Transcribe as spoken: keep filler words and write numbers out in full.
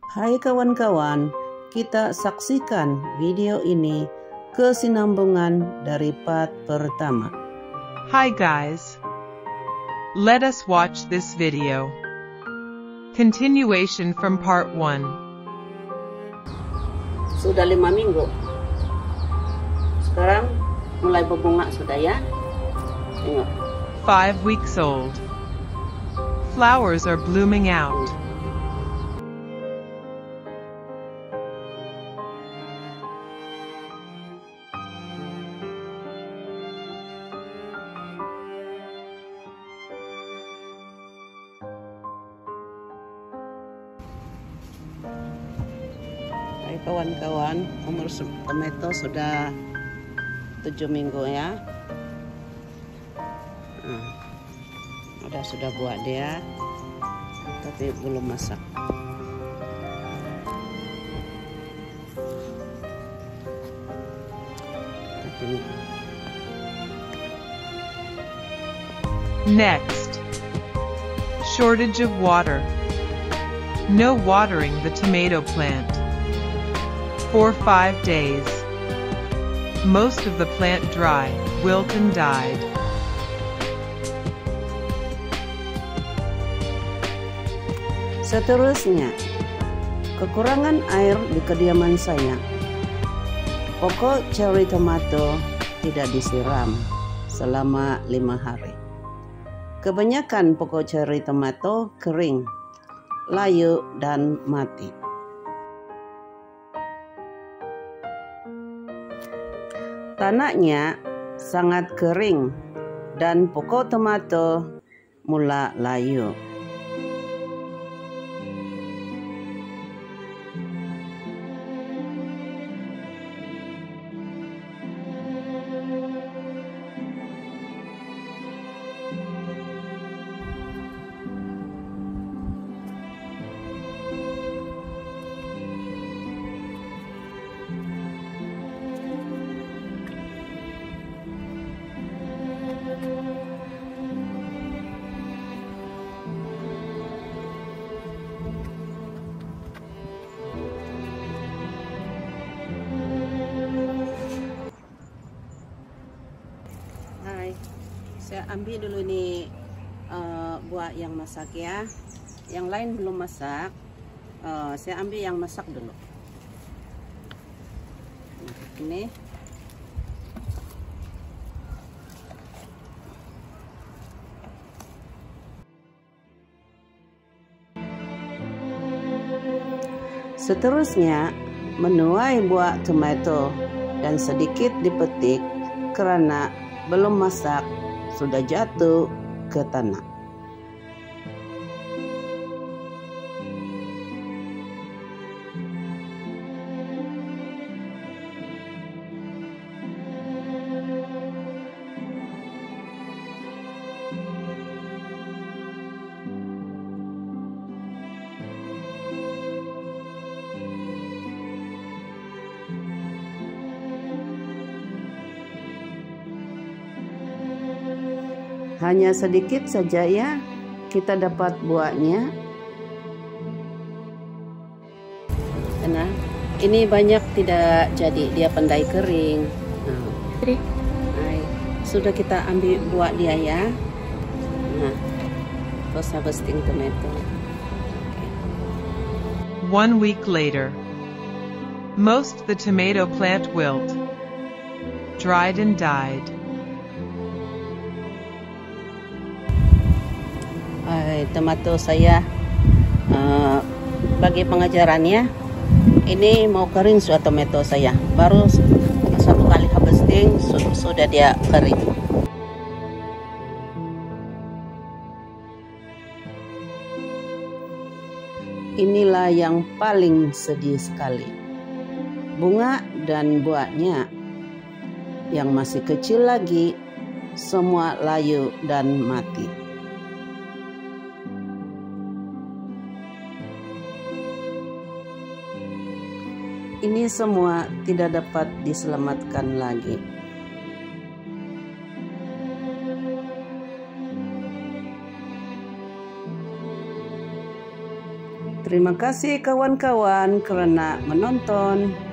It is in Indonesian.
Hai kawan-kawan, kita saksikan video ini kesinambungan dari part pertama. Hi guys. Let us watch this video. Continuation from part one. Sudah lima minggu. Sekarang mulai berbunga sudah ya. Tengok. Five weeks old. Flowers are blooming out. Hai kawan-kawan, umur tomato sudah tujuh minggu ya. Nah, udah sudah buat dia, tapi belum masak. Tapi Next. Shortage of water. No watering the tomato plant. For five days. Most of the plant dry, wilt and died. Seterusnya, kekurangan air di kediaman saya. Pokok cherry tomato tidak disiram selama lima hari. Kebanyakan pokok cherry tomato kering, layu dan mati. Tanahnya sangat kering dan pokok tomato mula layu. Saya ambil dulu nih uh, buah yang masak ya. Yang lain belum masak. Uh, saya ambil yang masak dulu. Ini. Seterusnya, menuai buah tomato dan sedikit dipetik karena belum masak, sudah jatuh ke tanah. Hanya sedikit saja ya, kita dapat buahnya. Nah, ini banyak tidak jadi, dia pandai kering. Nah, nah, sudah kita ambil buah dia ya. Nah, post harvesting tomato. One week later. Most the tomato plant wilt, dried and died. Ay, tomato saya uh, bagi pengajarannya ini mau kering sudah tomato saya baru satu kali harvesting su sudah dia kering. Inilah yang paling sedih sekali, bunga dan buahnya yang masih kecil lagi semua layu dan mati. Ini semua tidak dapat diselamatkan lagi. Terima kasih kawan-kawan kerana menonton.